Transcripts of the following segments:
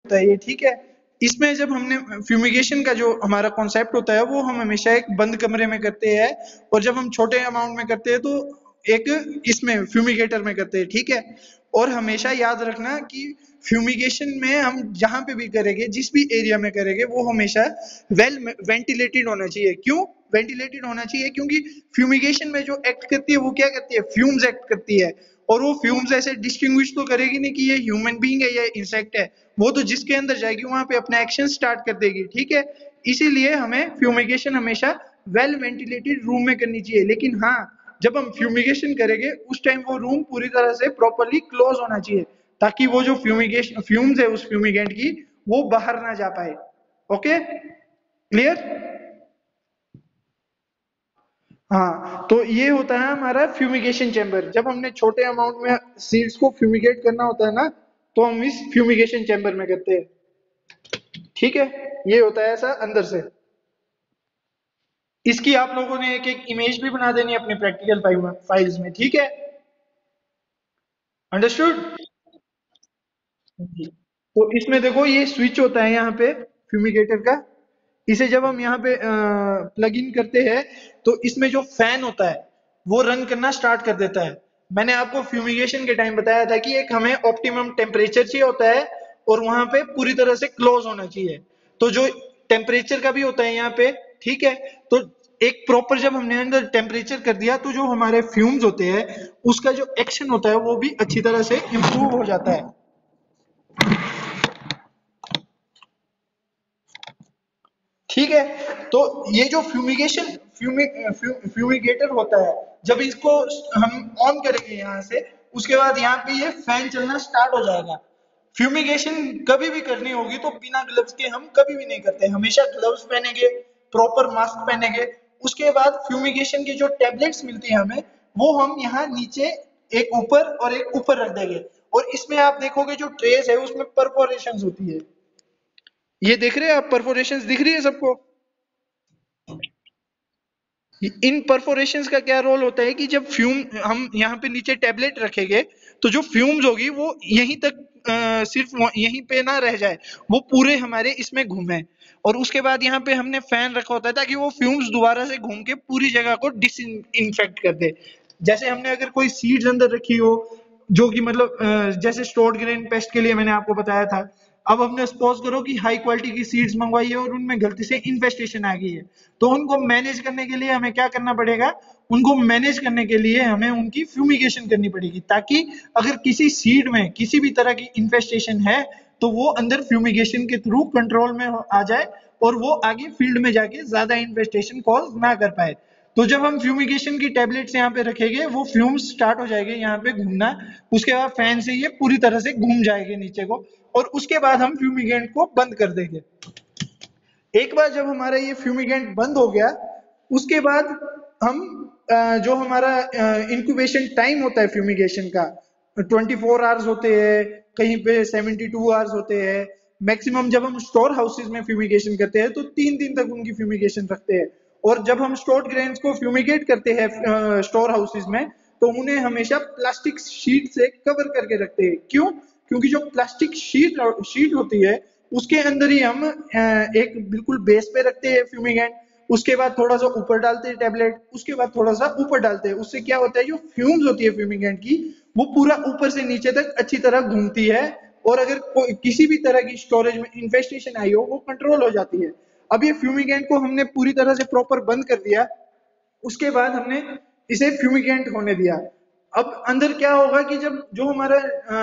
होता है ये, ठीक है। इसमें जब हमने फ्यूमिगेशन का जो हमारा कॉन्सेप्ट होता है वो हम हमेशा एक बंद कमरे में करते हैं, और जब हम छोटे अमाउंट में करते हैं तो एक इसमें फ्यूमिगेटर में करते हैं, ठीक है। और हमेशा याद रखना कि फ्यूमिगेशन में हम जहां पे भी करेंगे, जिस भी एरिया में करेंगे, वो हमेशा वेल वेंटिलेटेड होना चाहिए। क्यों वेंटिलेटेड होना चाहिए? क्योंकि फ्यूमिगेशन में जो एक्ट करती है वो क्या करती है, फ्यूम्स एक्ट करती है। और वो फ्यूम्स ऐसे डिस्टिंग्विश तो करेगी नहीं कि ये ह्यूमन बीइंग है या इंसेक्ट है, वो तो जिसके अंदर जाएगी वहां पे अपना एक्शन स्टार्ट कर देगी, ठीक है। इसीलिए हमें फ्यूमिगेशन हमेशा वेल वेंटिलेटेड रूम में करनी चाहिए। लेकिन हाँ, जब हम फ्यूमिगेशन करेंगे उस टाइम वो रूम पूरी तरह से प्रॉपर्ली क्लोज होना चाहिए, ताकि वो जो फ्यूमिगेशन फ्यूम्स है उस फ्यूमिगेंट की, वो बाहर ना जा पाए। Okay, clear? हाँ, तो ये होता है हमारा फ्यूमिगेशन चैम्बर। जब हमने छोटे अमाउंट में सीड्स को फ्यूमिगेट करना होता है ना, तो हम इस फ्यूमिगेशन चैम्बर में करते हैं, ठीक है। ये होता है ऐसा अंदर से। इसकी आप लोगों ने एक एक इमेज भी बना देनी है अपने प्रैक्टिकल फाइल्स में, ठीक है। अंडरस्टूड? तो इसमें देखो ये स्विच होता है यहाँ पे फ्यूमिगेटर का। इसे जब हम यहाँ पे प्लग इन करते हैं तो इसमें जो फैन होता है वो रन करना स्टार्ट कर देता है। मैंने आपको फ्यूमिगेशन के टाइम बताया था कि एक हमें ऑप्टिमम टेम्परेचर चाहिए होता है, और वहां पे पूरी तरह से क्लोज होना चाहिए। तो जो टेम्परेचर का भी होता है यहाँ पे, ठीक है। तो एक प्रॉपर जब हमने अंदर टेम्परेचर कर दिया तो जो हमारे फ्यूम्स होते हैं उसका जो एक्शन होता है वो भी अच्छी तरह से इम्प्रूव हो जाता है, ठीक है। तो ये जो फ्यूमिगेटर होता है, जब इसको हम ऑन करेंगे यहाँ से, उसके बाद यहाँ पे ये फैन चलना स्टार्ट हो जाएगा। फ्यूमिगेशन कभी भी करनी होगी तो बिना ग्लव्स के हम कभी भी नहीं करते, हमेशा ग्लव्स पहनेंगे, प्रॉपर मास्क पहनेंगे। उसके बाद फ्यूमिगेशन की जो टेबलेट्स मिलती है हमें, वो हम यहाँ नीचे एक ऊपर और एक ऊपर रख देंगे। और इसमें आप देखोगे जो ट्रेस है उसमें परफोरेशन होती है। ये देख रहे हैं आप, परफोरेशंस दिख रही है सबको? इन परफोरेशंस का क्या रोल होता है कि जब फ्यूम हम यहाँ पे नीचे टेबलेट रखेंगे तो जो फ्यूम्स होगी वो यहीं तक सिर्फ यहीं पे ना रह जाए, वो पूरे हमारे इसमें घूमे। और उसके बाद यहाँ पे हमने फैन रखा होता है ताकि वो फ्यूम्स दोबारा से घूम के पूरी जगह को डिसइंफेक्ट कर दे। जैसे हमने अगर कोई सीड्स अंदर रखी हो, जो कि मतलब जैसे स्टोर्ड ग्रेन पेस्ट के लिए मैंने आपको बताया था। अब हमने सपोज करो कि हाई क्वालिटी की सीड्स मंगवाई है और उनमें गलती से इन्फेस्टेशन आ गई है, तो उनको मैनेज करने के लिए हमें क्या करना पड़ेगा? उनको मैनेज करने के लिए हमें उनकी फ्यूमिगेशन करनी पड़ेगी, ताकि अगर किसी सीड में किसी भी तरह की इन्फेस्टेशन है तो वो अंदर फ्यूमिगेशन के थ्रू कंट्रोल में आ जाए, और वो आगे फील्ड में जाके ज्यादा इन्फेस्टेशन कॉज ना कर पाए। तो जब हम फ्यूमिगेशन की टैबलेट्स यहाँ पे रखेंगे वो फ्यूम्स स्टार्ट हो जाएंगे यहाँ पे घूमना। उसके बाद फैन से ये पूरी तरह से घूम जाएंगे नीचे को, और उसके बाद हम फ्यूमिगेंट को बंद कर देंगे। एक बार जब हमारा ये फ्यूमिगेंट बंद हो गया, उसके बाद हम जो हमारा इंक्यूबेशन टाइम होता है फ्यूमिगेशन का, 24 आवर्स होते हैं, कहीं पे 72 आवर्स होते हैं। मैक्सिमम जब हम स्टोर हाउसेज में फ्यूमिगेशन करते हैं तो 3 दिन तक उनकी फ्यूमिगेशन रखते हैं। और जब हम स्टोर्ड ग्रेन्स को फ्यूमिगेट करते हैं स्टोर हाउसेज में, तो उन्हें हमेशा प्लास्टिक शीट से कवर करके रखते हैं। क्यों? क्योंकि जो प्लास्टिक शीट होती है उसके अंदर ही हम एक बिल्कुल बेस पे रखते हैं फ्यूमिगेंट, उसके बाद थोड़ा सा ऊपर डालते हैं टैबलेट, उसके बाद थोड़ा सा ऊपर डालते हैं। उससे क्या होता है, जो फ्यूम्स होती है फ्यूमिगेंट की, वो पूरा ऊपर से नीचे तक अच्छी तरह घूमती है। और अगर किसी भी तरह की स्टोरेज में इन्फेस्टेशन आई हो वो कंट्रोल हो जाती है। अब ये फ्यूमिगेंट को हमने पूरी तरह से प्रॉपर बंद कर दिया, उसके बाद हमने इसे फ्यूमिगेंट होने दिया। अब अंदर क्या होगा कि जब जो हमारा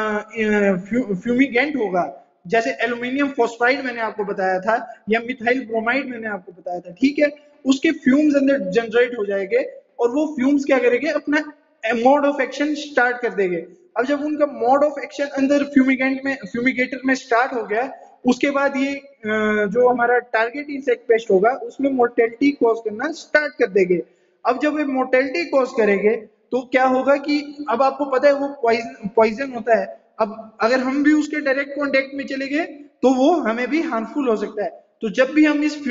फ्यूमिगेंट होगा, जैसे एल्यूमिनियम फॉस्फाइड मैंने आपको बताया था, या मिथाइल ब्रोमाइड मैंने आपको बताया था, ठीक है। उसके फ्यूम्स अंदर जनरेट हो जाएंगे, और वो फ्यूम्स क्या करेंगे, अपना मोड ऑफ एक्शन स्टार्ट कर देंगे। अब जब उनका मोड ऑफ एक्शन अंदर फ्यूमिगेटर में स्टार्ट हो गया, उसके बाद ये जो हमारा टारगेट इंसेक्ट पेस्ट होगा उसमें मोर्टेलिटी कॉज करना स्टार्ट कर देंगे। अब जब ये मोर्टेलिटी कॉज करेंगे तो क्या होगा कि अब आपको पता है वो पॉइजन होता है। अब अगर हम भी उसके डायरेक्ट कांटेक्ट में चले गए तो वो हमें भी हार्मफुल हो सकता है। तो जब भी हम इस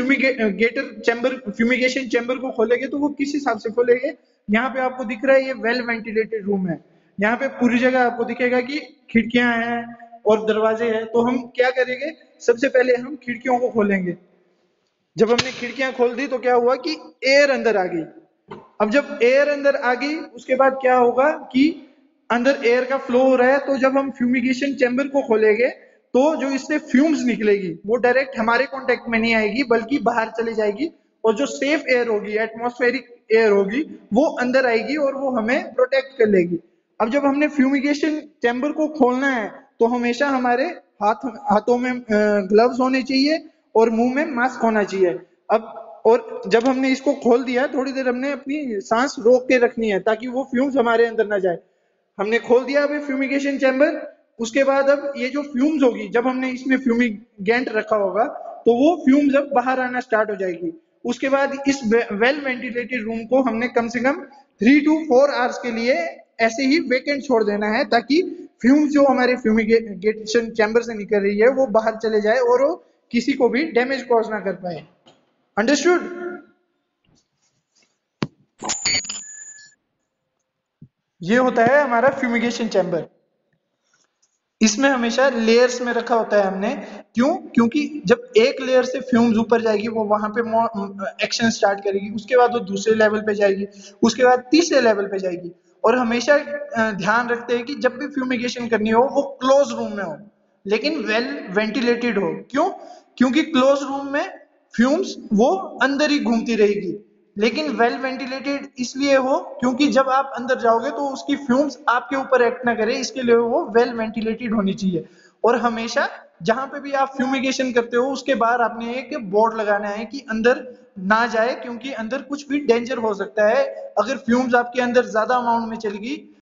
फ्यूमिगेशन चैम्बर को खोलेंगे तो वो किस हिसाब से खोलेंगे? यहाँ पे आपको दिख रहा है ये वेल वेंटिलेटेड रूम है। यहाँ पे पूरी जगह आपको दिखेगा कि खिड़कियां हैं, और दरवाजे हैं, तो हम क्या करेंगे, सबसे पहले हम खिड़कियों को खोलेंगे। जब हमने खिड़कियां खोल दी तो क्या हुआ कि एयर अंदर आ गई। अब जब एयर अंदर आ गई उसके बाद क्या होगा कि अंदर एयर का फ्लो हो रहा है, तो जब हम फ्यूमिगेशन चैम्बर को खोलेंगे तो जो इससे फ्यूम्स निकलेगी वो डायरेक्ट हमारे कांटेक्ट में नहीं आएगी बल्कि बाहर चली जाएगी, और जो सेफ एयर होगी, एटमॉस्फेरिक एयर होगी, वो अंदर आएगी और वो हमें प्रोटेक्ट कर लेगी। अब जब हमने फ्यूमिगेशन चैम्बर को खोलना है तो हमेशा हमारे हाथों में ग्लव्स होने चाहिए और मुंह में मास्क होना चाहिए। अब और जब हमने इसको खोल दिया, थोड़ी देर हमने अपनी सांस रोक के रखनी है ताकि वो फ्यूम्स हमारे अंदर ना जाए। हमने खोल दिया अभी फ्यूमिगेशन चैम्बर। उसके बाद अब ये जो फ्यूम्स होगी, जब हमने इसमें फ्यूमिगेंट रखा होगा तो वो फ्यूम्स अब बाहर आना स्टार्ट हो जाएगी। उसके बाद इस वेल वेंटिलेटेड रूम को हमने कम से कम 3 to 4 आवर्स के लिए ऐसे ही वेकेंट छोड़ देना है ताकि फ्यूम्स जो हमारे फ्यूमिगेशन चैम्बर से निकल रही है वो बाहर चले जाए और वो किसी को भी डैमेज कॉज ना कर पाए। अंडरस्टूड? ये होता है हमारा फ्यूमिगेशन चैम्बर। इसमें हमेशा लेयर्स में रखा होता है हमने। क्यों? क्योंकि जब एक लेयर से फ्यूम्स ऊपर जाएगी वो वहां पे एक्शन स्टार्ट करेगी, उसके बाद वो दूसरे लेवल पे जाएगी, उसके बाद तीसरे लेवल पे जाएगी। और हमेशा ध्यान रखते हैं कि जब भी फ्यूमिगेशन करनी हो वो क्लोज रूम में हो, लेकिन वेल वेंटिलेटेड हो। क्यों? क्योंकि क्लोज रूम में फ्यूम्स वो अंदर ही घूमती रहेगी, लेकिन वेल वेंटिलेटेड इसलिए हो क्योंकि जब आप अंदर जाओगे तो उसकी फ्यूम्स आपके ऊपर एक्ट ना करे, इसके लिए वो वेल वेंटिलेटेड होनी चाहिए। और हमेशा जहां पे भी आप फ्यूमिगेशन करते हो उसके बाहर आपने एक बोर्ड लगाना है कि अंदर ना जाए, क्योंकि अंदर कुछ भी डेंजर हो सकता है। अगर फ्यूम्स आपके अंदर ज्यादा अमाउंट में चलेगी